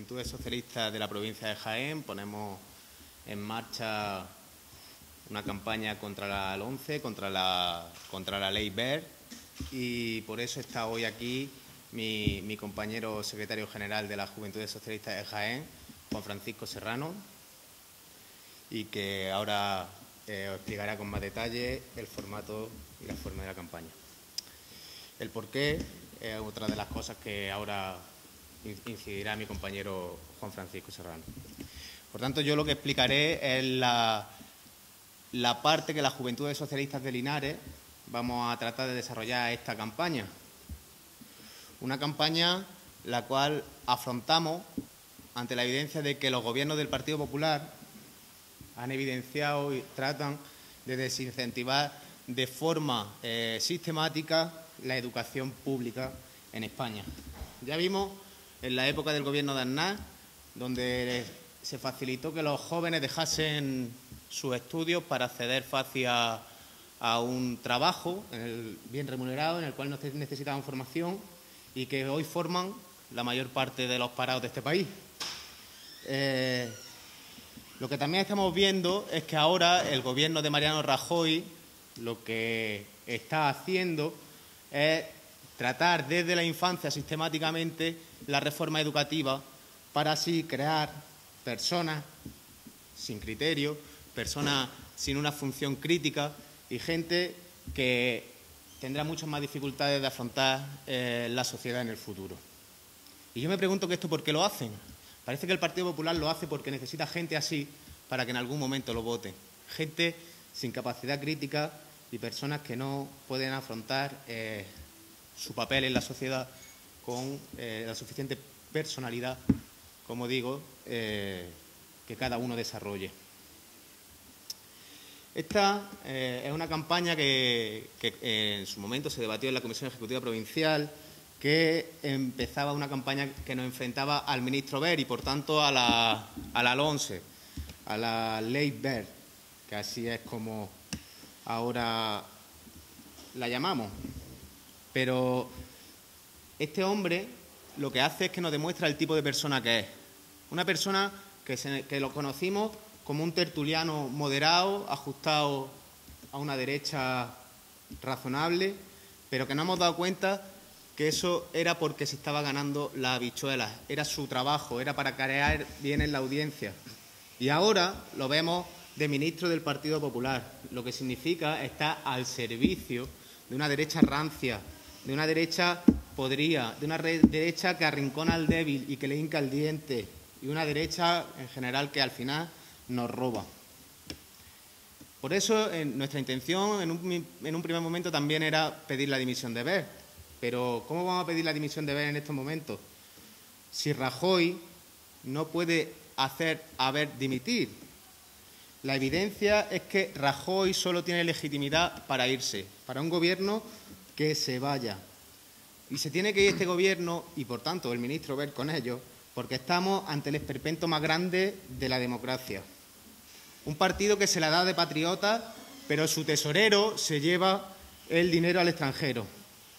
Juventudes Socialistas de la provincia de Jaén ponemos en marcha una campaña contra la LOMCE, contra la Ley Wert, y por eso está hoy aquí mi compañero secretario general de las Juventudes Socialistas de Jaén, Juan Francisco Serrano, y que ahora os explicará con más detalle el formato y la forma de la campaña. El porqué es otra de las cosas que ahora incidirá mi compañero Juan Francisco Serrano. Por tanto, yo lo que explicaré es la parte que las Juventudes Socialistas de Linares vamos a tratar de desarrollar esta campaña. Una campaña la cual afrontamos ante la evidencia de que los gobiernos del Partido Popular han evidenciado y tratan de desincentivar de forma sistemática la educación pública en España. Ya vimos en la época del gobierno de Aznar, donde se facilitó que los jóvenes dejasen sus estudios para acceder fácil a un trabajo bien remunerado, en el cual no necesitaban formación y que hoy forman la mayor parte de los parados de este país. Lo que también estamos viendo es que ahora el gobierno de Mariano Rajoy lo que está haciendo es tratar desde la infancia sistemáticamente la reforma educativa para así crear personas sin criterio, personas sin una función crítica y gente que tendrá muchas más dificultades de afrontar la sociedad en el futuro. Y yo me pregunto que esto ¿por qué lo hacen? Parece que el Partido Popular lo hace porque necesita gente así para que en algún momento lo voten. Gente sin capacidad crítica y personas que no pueden afrontar su papel en la sociedad con la suficiente personalidad, como digo, que cada uno desarrolle. Esta es una campaña que en su momento se debatió en la Comisión Ejecutiva Provincial, que empezaba una campaña que nos enfrentaba al ministro Wert y, por tanto, a la LOMCE, a la Ley Wert, que así es como ahora la llamamos. Pero este hombre lo que hace es que nos demuestra el tipo de persona que es. Una persona que lo conocimos como un tertuliano moderado, ajustado a una derecha razonable, pero que nos hemos dado cuenta que eso era porque se estaba ganando las habichuelas, era su trabajo, era para carear bien en la audiencia. Y ahora lo vemos de ministro del Partido Popular, lo que significa estar al servicio de una derecha rancia, de una derecha podrida, de una derecha que arrincona al débil y que le hinca el diente, y una derecha en general que al final nos roba. Por eso nuestra intención en un primer momento también era pedir la dimisión de Wert. Pero ¿cómo vamos a pedir la dimisión de Wert en estos momentos? Si Rajoy no puede hacer a Wert dimitir. La evidencia es que Rajoy solo tiene legitimidad para irse, para un gobierno que se vaya. Y se tiene que ir este gobierno y, por tanto, el ministro Wert con ellos, porque estamos ante el esperpento más grande de la democracia. Un partido que se la da de patriota, pero su tesorero se lleva el dinero al extranjero.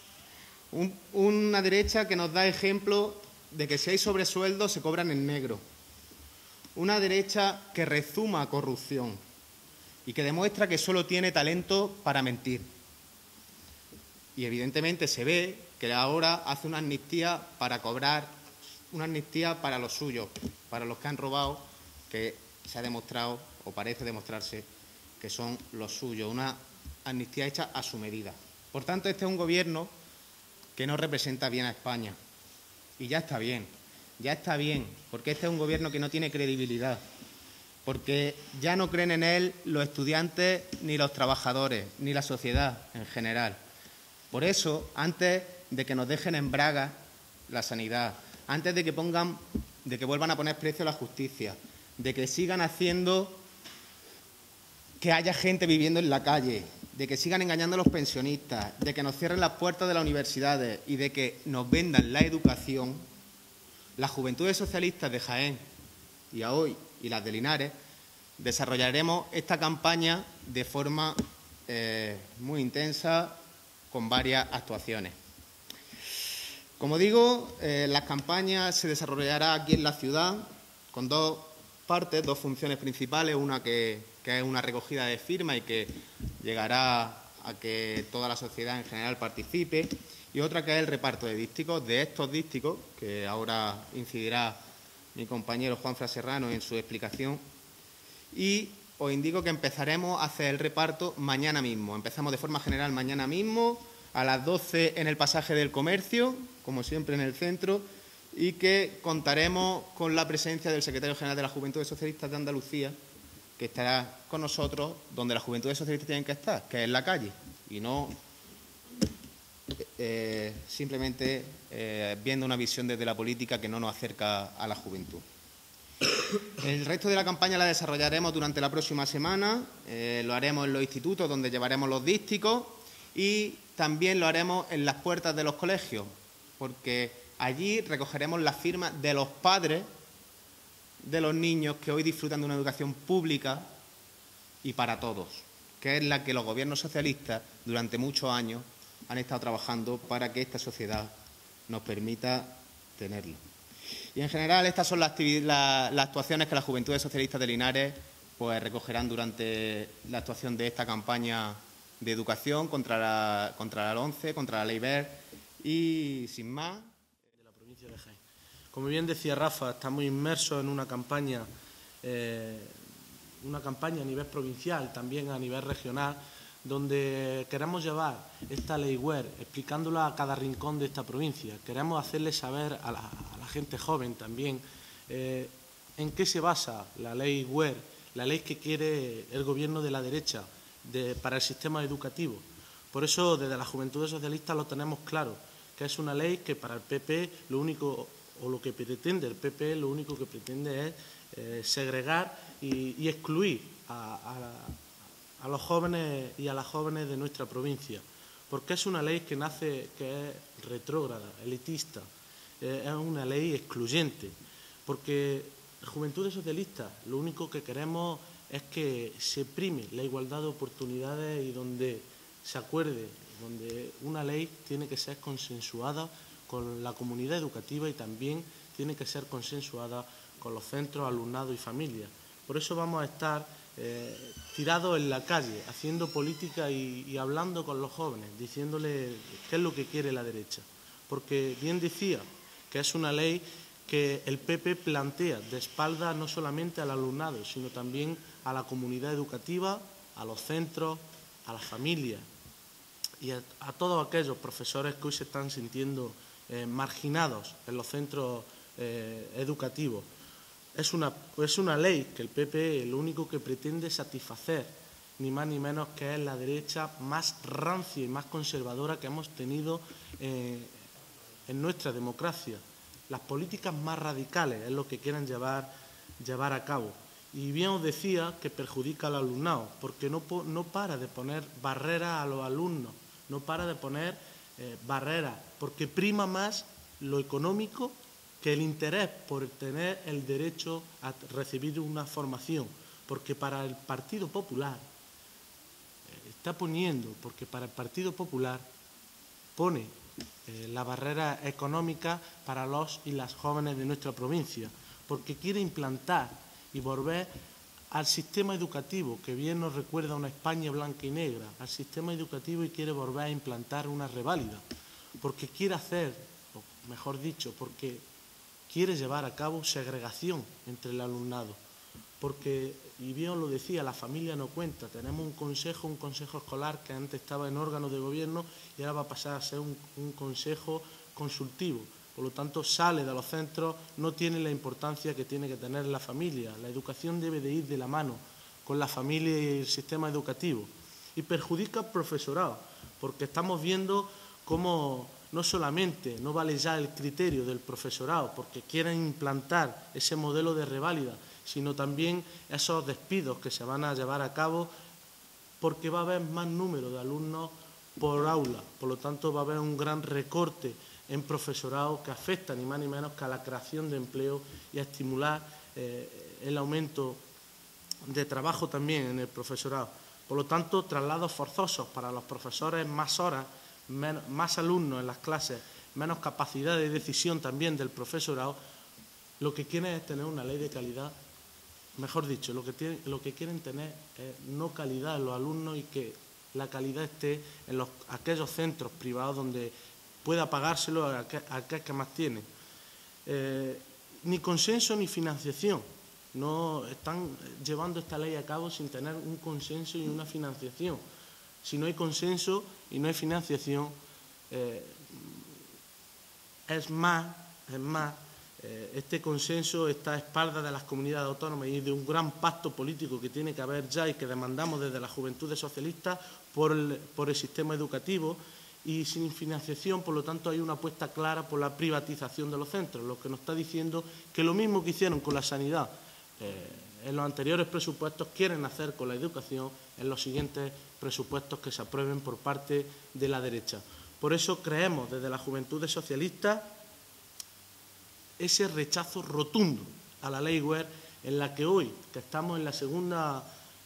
Una derecha que nos da ejemplo de que si hay sobresueldos se cobran en negro. Una derecha que rezuma corrupción y que demuestra que solo tiene talento para mentir. Y evidentemente se ve que ahora hace una amnistía para cobrar, una amnistía para los suyos, para los que han robado, que se ha demostrado o parece demostrarse que son los suyos. Una amnistía hecha a su medida. Por tanto, este es un gobierno que no representa bien a España. Y ya está bien, porque este es un gobierno que no tiene credibilidad, porque ya no creen en él los estudiantes, ni los trabajadores, ni la sociedad en general. Por eso, antes de que nos dejen en bragas la sanidad, antes de que vuelvan a poner precio a la justicia, de que sigan haciendo que haya gente viviendo en la calle, de que sigan engañando a los pensionistas, de que nos cierren las puertas de las universidades y de que nos vendan la educación, las Juventudes Socialistas de Jaén y hoy y las de Linares desarrollaremos esta campaña de forma muy intensa con varias actuaciones. Como digo, la campaña se desarrollará aquí en la ciudad con dos partes, dos funciones principales, una que es una recogida de firmas y que llegará a que toda la sociedad en general participe, y otra que es el reparto de dísticos, de estos dísticos, que ahora incidirá mi compañero Juanfran Serrano en su explicación. Y os indico que empezaremos a hacer el reparto mañana mismo. Empezamos de forma general mañana mismo, a las 12 en el pasaje del Comercio, como siempre en el centro, y que contaremos con la presencia del secretario general de la Juventudes Socialistas de Andalucía, que estará con nosotros donde las Juventudes Socialistas tienen que estar, que es en la calle, y no simplemente viendo una visión desde la política que no nos acerca a la juventud. El resto de la campaña la desarrollaremos durante la próxima semana, lo haremos en los institutos donde llevaremos los dísticos y también lo haremos en las puertas de los colegios, porque allí recogeremos las firmas de los padres de los niños que hoy disfrutan de una educación pública y para todos, que es la que los gobiernos socialistas durante muchos años han estado trabajando para que esta sociedad nos permita tenerlo. Y en general estas son las actuaciones que las Juventudes Socialistas de Linares pues, recogerán durante la actuación de esta campaña de educación contra la LOMCE, contra la Ley Wert y sin más. De la provincia de Jaén. Como bien decía Rafa, estamos inmersos en una campaña a nivel provincial, también a nivel regional, donde queremos llevar esta Ley Wert, explicándola a cada rincón de esta provincia. Queremos hacerle saber a la gente joven también en qué se basa la Ley Wert, la ley que quiere el gobierno de la derecha para el sistema educativo. Por eso, desde las Juventudes Socialistas lo tenemos claro, que es una ley que para el PP lo único, o lo que pretende el PP, lo único que pretende es segregar y excluir a los jóvenes y a las jóvenes de nuestra provincia, porque es una ley que es retrógrada, elitista, es una ley excluyente, porque Juventudes Socialistas lo único que queremos es que se prime la igualdad de oportunidades y donde se acuerde, donde una ley tiene que ser consensuada con la comunidad educativa y también tiene que ser consensuada con los centros, alumnado y familias. Por eso vamos a estar tirados en la calle, haciendo política y hablando con los jóvenes, diciéndoles qué es lo que quiere la derecha. Porque bien decía que es una ley que el PP plantea de espaldas no solamente al alumnado, sino también a la comunidad educativa, a los centros, a las familias y a todos aquellos profesores que hoy se están sintiendo marginados en los centros educativos. Es una ley que el PP lo único que pretende satisfacer, ni más ni menos que es la derecha más rancia y más conservadora que hemos tenido en nuestra democracia. Las políticas más radicales es lo que quieren llevar a cabo. Y bien os decía que perjudica al alumnado, porque no para de poner barreras a los alumnos, no para de poner barreras, porque prima más lo económico que el interés por tener el derecho a recibir una formación, porque para el Partido Popular pone la barrera económica para los y las jóvenes de nuestra provincia, porque quiere implantar y volver al sistema educativo, que bien nos recuerda a una España blanca y negra, al sistema educativo, y quiere volver a implantar una reválida, porque quiere hacer, o mejor dicho, porque quiere llevar a cabo segregación entre el alumnado, porque, y bien os lo decía, la familia no cuenta. Tenemos un consejo escolar que antes estaba en órgano de gobierno y ahora va a pasar a ser un consejo consultivo. Por lo tanto, sale de los centros, no tiene la importancia que tiene que tener la familia. La educación debe de ir de la mano con la familia y el sistema educativo. Y perjudica al profesorado, porque estamos viendo cómo no solamente no vale ya el criterio del profesorado, porque quieren implantar ese modelo de reválida, sino también esos despidos que se van a llevar a cabo, porque va a haber más número de alumnos por aula. Por lo tanto, va a haber un gran recorte en profesorado que afecta ni más ni menos que a la creación de empleo y a estimular el aumento de trabajo también en el profesorado. Por lo tanto, traslados forzosos para los profesores, más horas, más alumnos en las clases, menos capacidad de decisión también del profesorado, lo que quieren es tener una ley de calidad. Mejor dicho, lo que quieren tener es no calidad en los alumnos y que la calidad esté en aquellos centros privados donde pueda pagárselo a aquel que más tiene. Ni consenso ni financiación. No están llevando esta ley a cabo sin tener un consenso y una financiación. Si no hay consenso y no hay financiación, es más, este consenso está a espaldas de las comunidades autónomas y de un gran pacto político que tiene que haber ya y que demandamos desde las Juventudes Socialistas por el sistema educativo, y sin financiación, por lo tanto, hay una apuesta clara por la privatización de los centros, lo que nos está diciendo que lo mismo que hicieron con la sanidad en los anteriores presupuestos, quieren hacer con la educación en los siguientes presupuestos que se aprueben por parte de la derecha. Por eso creemos desde las Juventudes Socialistas ese rechazo rotundo a la ley Wert, en la que hoy que estamos en la segunda,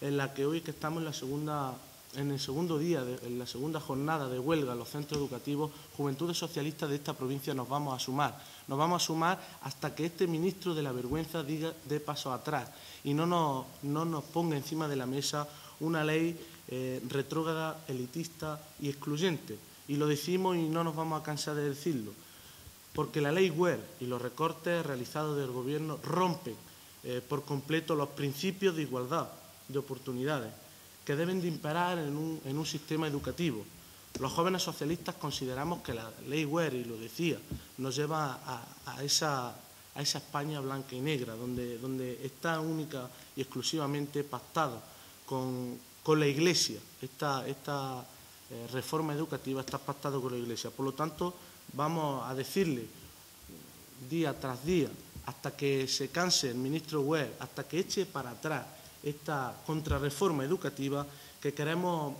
en el segundo día, en la segunda jornada de huelga en los centros educativos, Juventudes Socialistas de esta provincia nos vamos a sumar. Nos vamos a sumar hasta que este ministro de la vergüenza dé paso atrás y no nos ponga encima de la mesa una ley retrógrada, elitista y excluyente. Y lo decimos y no nos vamos a cansar de decirlo, porque la ley Wert y los recortes realizados del Gobierno rompen por completo los principios de igualdad de oportunidades que deben de imperar en un sistema educativo. Los jóvenes socialistas consideramos que la ley Wert, y lo decía, nos lleva a esa España blanca y negra, donde está única y exclusivamente pactada con la Iglesia. Esta reforma educativa está pactada con la Iglesia. Por lo tanto, vamos a decirle día tras día, hasta que se canse el ministro Wert, hasta que eche para atrás esta contrarreforma educativa, que queremos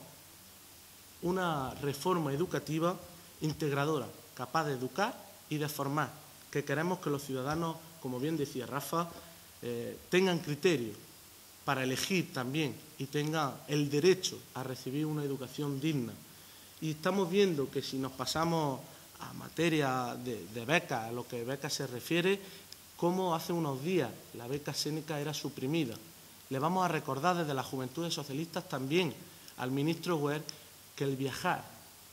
una reforma educativa integradora, capaz de educar y de formar, que queremos que los ciudadanos, como bien decía Rafa, tengan criterio para elegir también y tengan el derecho a recibir una educación digna. Y estamos viendo que si nos pasamos a materia de becas, a lo que becas se refiere, como hace unos días la beca Séneca era suprimida. Le vamos a recordar desde las Juventudes Socialistas también al ministro Wert que el viajar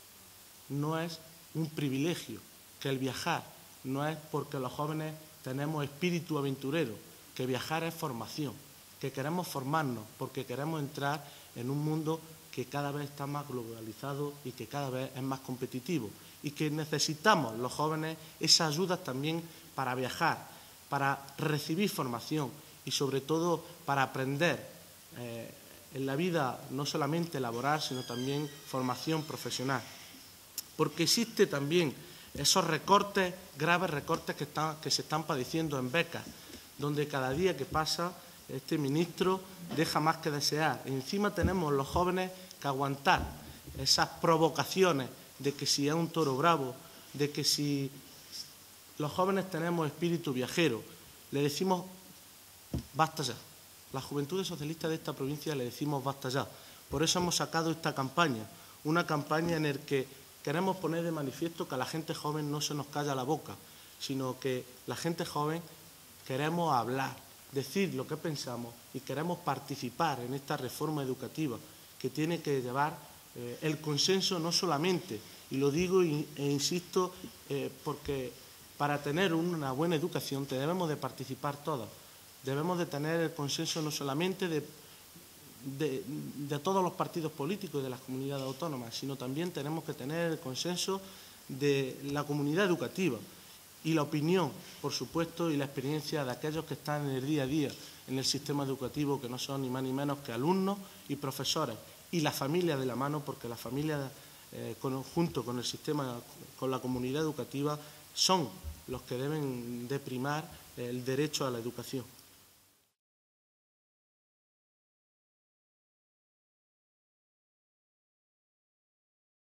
no es un privilegio, que el viajar no es porque los jóvenes tenemos espíritu aventurero, que viajar es formación, que queremos formarnos porque queremos entrar en un mundo que cada vez está más globalizado y que cada vez es más competitivo, y que necesitamos los jóvenes esa ayuda también para viajar, para recibir formación y sobre todo para aprender en la vida no solamente laboral, sino también formación profesional. Porque existe también esos recortes, graves recortes que se están padeciendo en becas, donde cada día que pasa este ministro deja más que desear. Y encima tenemos los jóvenes que aguantar esas provocaciones de que si es un toro bravo, de que si los jóvenes tenemos espíritu viajero. Le decimos basta ya. Las Juventudes Socialistas de esta provincia le decimos basta ya. Por eso hemos sacado esta campaña, una campaña en la que queremos poner de manifiesto que a la gente joven no se nos calla la boca, sino que la gente joven queremos hablar, decir lo que pensamos y queremos participar en esta reforma educativa que tiene que llevar el consenso no solamente, y lo digo e insisto, porque para tener una buena educación debemos de participar todos. Debemos de tener el consenso no solamente de todos los partidos políticos de las comunidades autónomas, sino también tenemos que tener el consenso de la comunidad educativa y la opinión, por supuesto, y la experiencia de aquellos que están en el día a día en el sistema educativo, que no son ni más ni menos que alumnos y profesores, y la familia de la mano, porque la familia, junto con el sistema, con la comunidad educativa, son los que deben de primar el derecho a la educación.